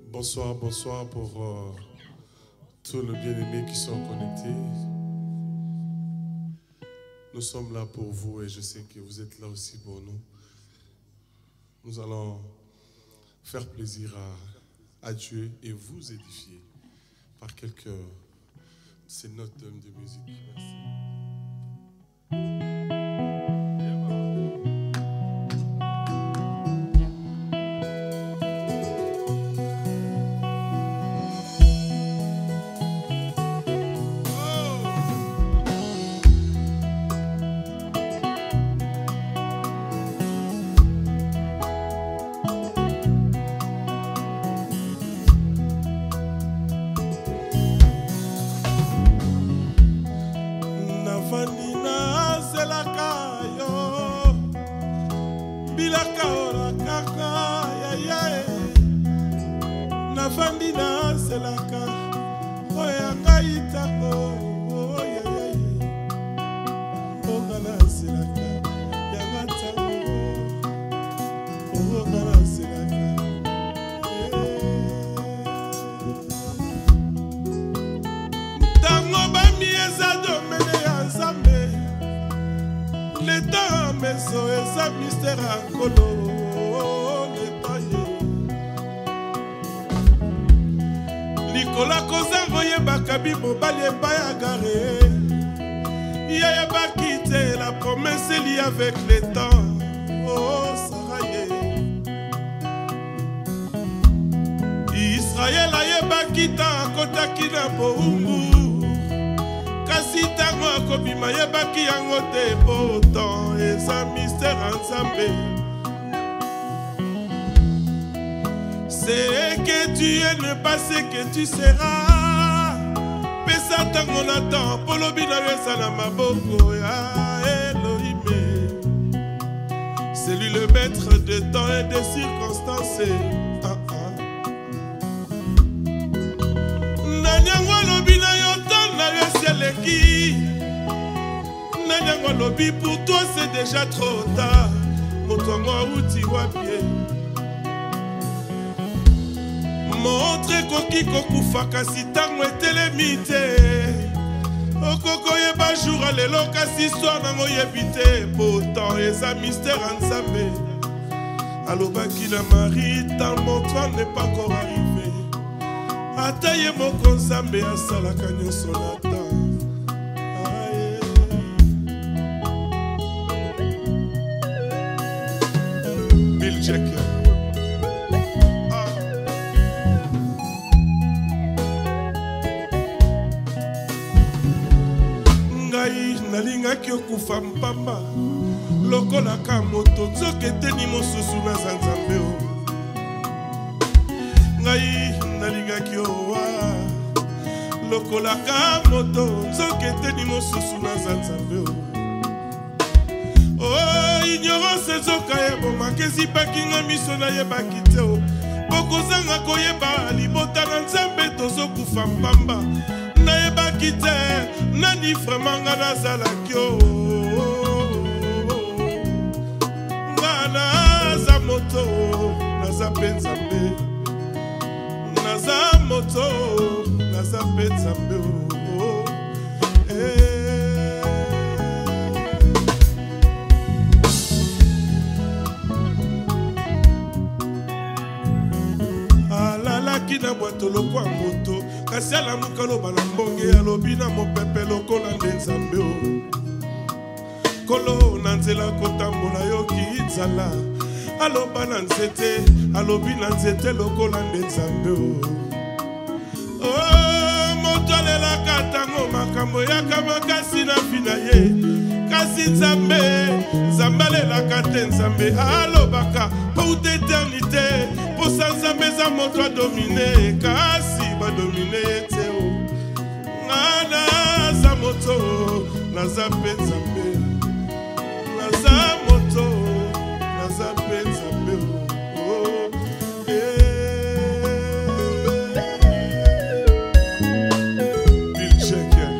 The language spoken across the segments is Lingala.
Bonsoir, bonsoir pour tous nos bien-aimés qui sont connectés. Nous sommes là pour vous et je sais que vous êtes là aussi pour nous. Nous allons faire plaisir à Dieu et vous édifier par quelques de ces notes de musique. Merci. La promesse est liée avec le temps. Oh, Saraye. Israël a bakita kotaki na boumbu. Kasi tango akobima yebaki yango te pourtant eza mystère Nzambe. C'est que tu es ne pas ce que tu seras. Pesa tango na temps polobi na yesa na maboko ya Elohim. C'est lui le maître de temps et de circonstances. Nanyango lobi na yotan na yeseleki. Nanyango lobi pour toi c'est déjà trop tard. Motongo uti wapie. Montre koki kokufa kasi tango etelemi te. Okoko yeba jour alelo kasi histoire nango yebi te. Pourtant eza mystère Nzambe. Alobaki na Marie tant mon temps n'est pas encore arrivé. Ata ye moko Nzambe asalaka nyonso na temps. Bill Jacker. Nalingaki okufa mpamba lokolaka moto nzoka eteni mosusu naza Nzambe o. Ngai nalingaki owa lokolaka moto nzoka eteni mosusu naza Nzambe o. Oh, ignorance ezoka ebomaka ezipaki nga miso nayebaki te o. Bokozanga koyeba libota na Nzambe tozokufa mpamba. Nayebaki te nani vraiment nga nazalaki o. Nga naza moto naza mpe Nzambe. Naza moto naza mpe Nzambe o. Alalaki na bwato lokwa moto kasi alamuka loba na mbonge alobi na mopepe lokola nde Nzambe o. Kolo na nzela kotambola yoki nzala aloba na nzete alobi na nzete lokola nde Nzambe o. Oh, moto alelaka tango makambo yaka makasi na fina ye kasi Nzambe Nzambe alelaka te Nzambe alobaka pour d'éternité. Posa Nzambe za moto adomine kasi badomine te o. Nga naza moto naza mpe Nzambe. Naza moto naza mpe Nzambe o. Bill Jacker.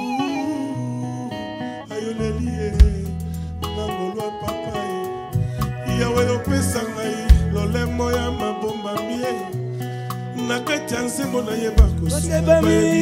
Ayoleli nangolwa papa Yawe opesa ngai lolemo ya mabomba mie na kati ya nzembo nayeba kosunga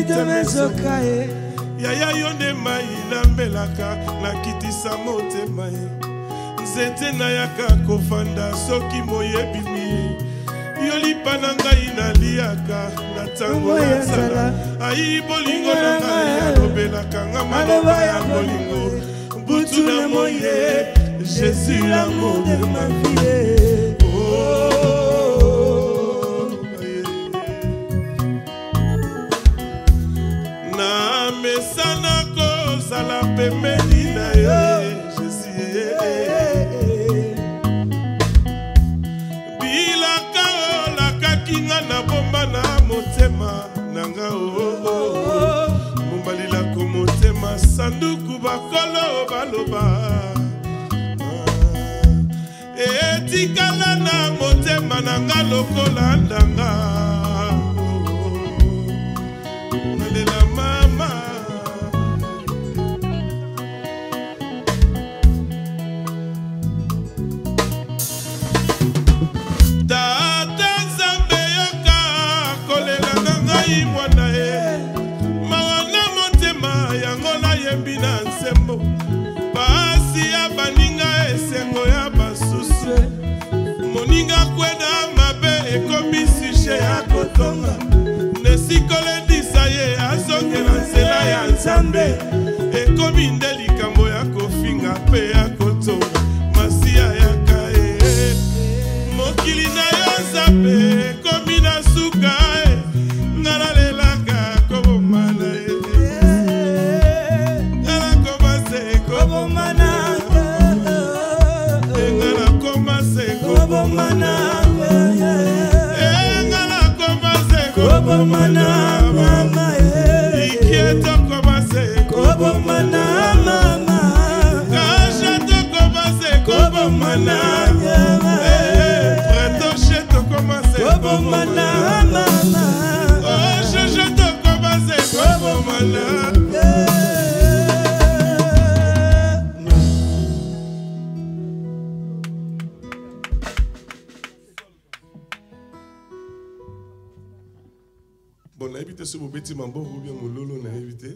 yaya yo nde mai nambelaka nakitisa motema ye nzete nayaka kofanda soki moyebini ye yo lipa na ngai naliaka na ntango ya nzala ayi bolingo na ngai alobelaka nga maloba ya bolingo butu na moye Jésus l'amour de ma vie. Oh, na mesana kozala pembeni na ye Jésus. Bilaka olakaki nga na bomba na motema nanga mombalila ko motema sanduku bakolo baloba etikala na motema nanga lokola ndanga nalela mama tata nzambe yoka kolela na ngai mwana ye mawana motema yango nayembi na nsembo pasi ya baninga esengo ya basusu moninga kwena mabe ekomi suje ya kotonga nesikoledisa ye azongela nzela ya nzambe ekomi nde likambo ya kofinga mpe ya kotonga masiya ya kae mokili na yo nzambe ekomi na suka ngala lelaka kobomana ye ngala komase kobomana ngala komase kobomana ngala komase kobomana mama ikieto komase kobomana mama kasha to komase kobomana preto sheto komase kobomana mama oh jojo to komase kobomana. Bon, on a évité ce beau petit mambo ou bien mon lolo, on a évité.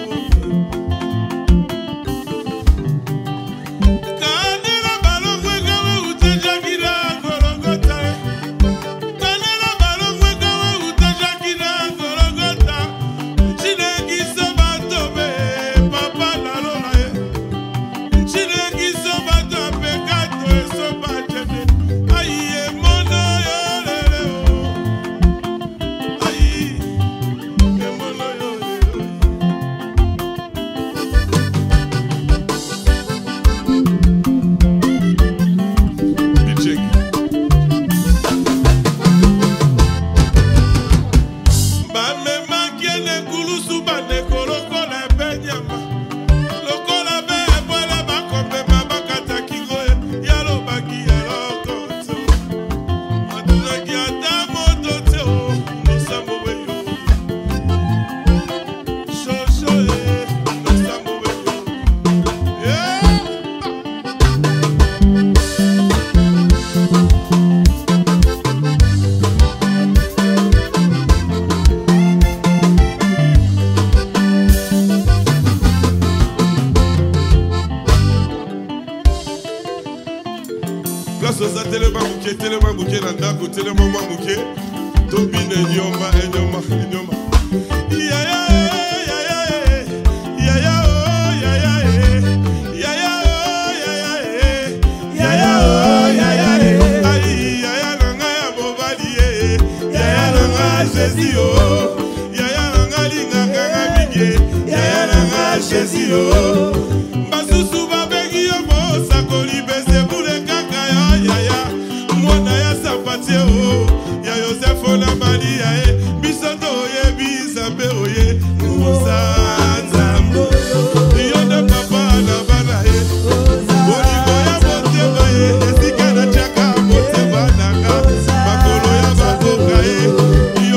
Kanela balongwe Place aux tellement bouquet, Nandako, tellement bouquet. Tobine, Nyoma, Nyoma, Nyoma. Jésus, oh, yaya nanga linga kanga mingi, yaya nanga Jésus, oh. Basusu babegi yo mo sakoli bese bule kaka ya yaya, mwana ya sapati oh, ya Joseph na Maria bisoto ye bisabe oye, musa nzambo, yo de papa na bana oligo ya motema esika na chaka motema nanga, makolo ya baboka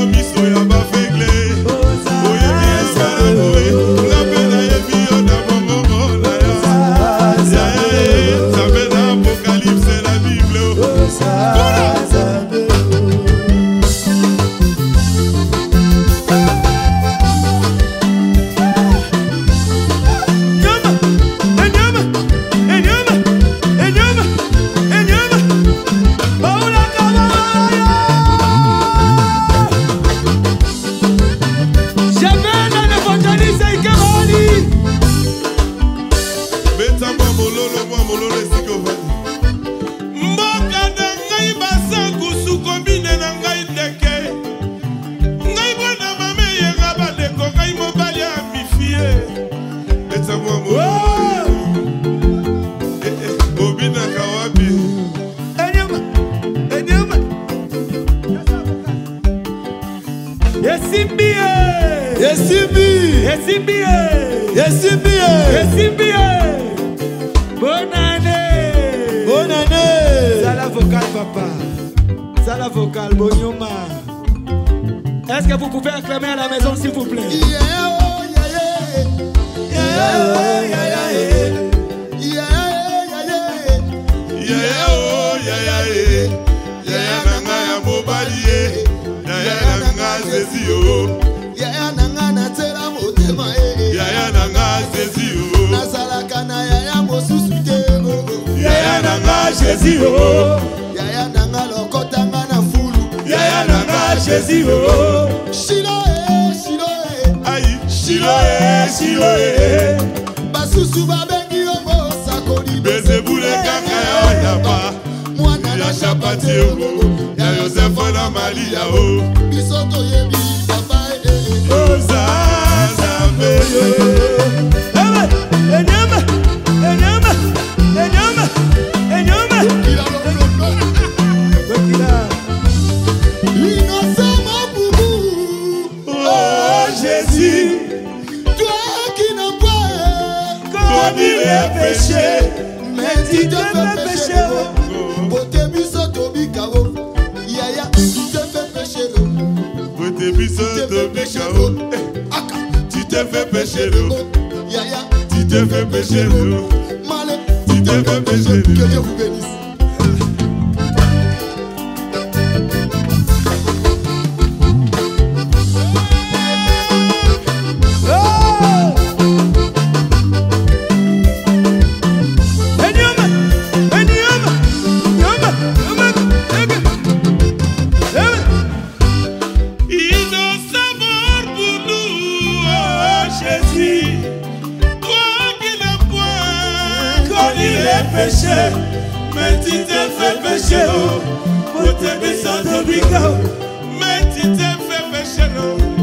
Bonne année. Bonne année. Zala vocal papa. Zala vocal Bonyoma. Est-ce que vous pouvez acclamer à la maison s'il vous plaît? Yeah, oh, yeah, yeah. Yeah, oh, yeah, yeah. Yeah, oh, yeah, yeah. Yeah, nanga ya mobali. Yeah, nanga Jésus. Yeah, nanga na tela motema. Yeah, nanga Jésus. Nazalaka na ya mosusute. Yeah, nanga Jésus. Yeah, nanga lokotanga na fulu. Yeah, nanga Jésus. Shiloé, Shiloé. Aïe, Shiloé, Shiloé. Basusu babengi omo sakoli. Bezebule kaka ya yaba. Mwana na chapati omo. Ya Joseph na Maria o. Bisoto yebi papa Ozazabe. Enyama, enyama, enyama, enyama. L'innocent mon boubou. Oh Jésus, toi qui n'as pas commis les péchés, mais tu te fais pécher. Bote biso tobi kao, yaya, tu te fais pécher. Bote biso tobi kao, tu te fais pécher. Yaya, tu te fais pécher. Malé, tu te fais pécher. Que Dieu vous bénisse. Péché, mais tu te fais pécher, oh, pour te bisous de bigao, mais tu te fais pécher, oh.